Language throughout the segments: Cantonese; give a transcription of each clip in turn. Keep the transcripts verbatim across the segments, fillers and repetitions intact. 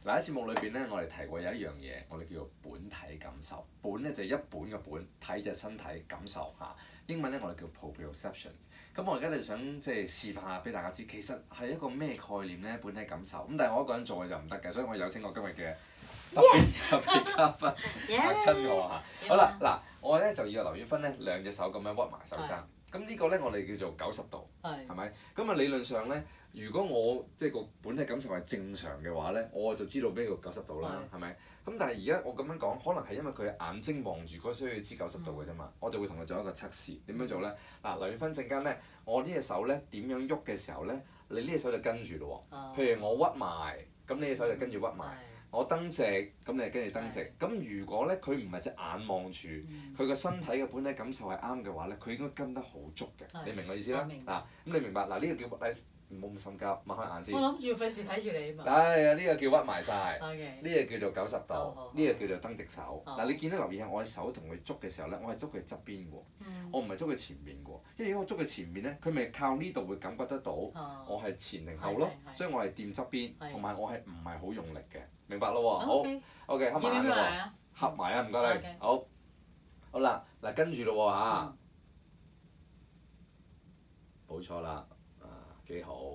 嗱喺節目裏邊咧，我哋提過有一樣嘢，我哋叫做本體感受。本咧就係一本嘅本，體就係身體感受嚇。英文咧我哋叫 proprioception。咁我而家就想即係示範下俾大家知，其實係一個咩概念咧？本體感受。咁但係我一個人做嘅就唔得嘅，所以我有請我今日嘅特別特別嘉賓嚇親我嚇。好啦，嗱我咧就要劉婉芬咧兩隻手咁樣屈埋手踭。咁呢個咧我哋叫做九十度，係咪？咁啊理論上咧，如果我即係個本體感受係正常嘅話咧，我就知道咩叫九十度啦，係咪？咁但係而家我咁樣講，可能係因為佢眼睛望住嗰，所以知九十度嘅啫嘛。嗯、我就會同佢做一個測試，點樣做咧？嗱，劉婉芬陣間咧，我呢隻手咧點樣喐嘅時候咧，你呢隻手就跟住咯喎。譬如我屈埋，咁呢隻手就跟住屈埋。嗯我蹬直，咁你就跟住蹬直。咁的如果咧佢唔係隻眼望住，佢個、嗯、身體嘅本體感受係啱嘅話咧，佢應該跟得好足嘅。的你明我意思啦？嗱，咁你明白嗱？呢、這個叫誒，唔好咁心急，擘開眼先。我諗住費事睇住你嘛。係啊，呢個叫屈埋晒，呢 Okay. 個叫做九十度，呢個叫做蹬直手。嗱，你見到留意下，我嘅手同佢捉嘅時候咧，我係捉佢側邊嘅喎，嗯、我唔係捉佢前面嘅喎。因為如果我捉佢前面咧，佢咪靠呢度會感覺得到我係前定後咯，所以我係掂側邊，同埋我係唔係好用力嘅。明白咯喎，好 ，OK， 合埋眼咯喎，合埋啊，唔該你，好，好啦，嗱跟住咯喎嚇，冇錯啦，啊幾好，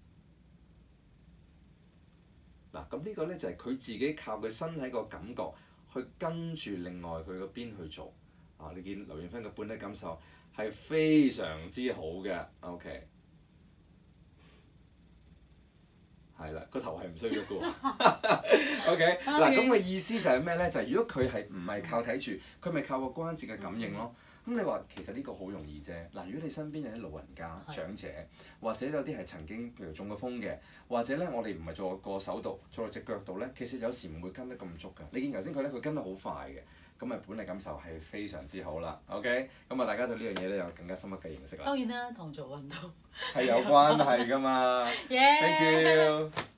嗱咁呢個咧就係佢自己靠佢身體個感覺去跟住另外佢個邊去做，啊你見劉婉芬嘅本體感受係非常之好嘅 ，OK。係啦，個頭係唔需要喐嘅喎。OK，嗱咁嘅意思就係咩咧？就係、是、如果佢係唔係靠睇住，佢咪靠個關節嘅感應咯。咁、嗯、你話其實呢個好容易啫。嗱，如果你身邊有啲老人家、的長者，或者有啲係曾經譬如中過風嘅，或者咧我哋唔係做個手度，做到隻腳度咧，其實有時唔會跟得咁足㗎。你見頭先佢咧，佢跟得好快嘅。咁啊，本體感受係非常之好啦，OK，咁啊，大家對呢樣嘢咧有更加深刻嘅認識啦。當然啦，同做運動係有關係㗎嘛。 Thank you。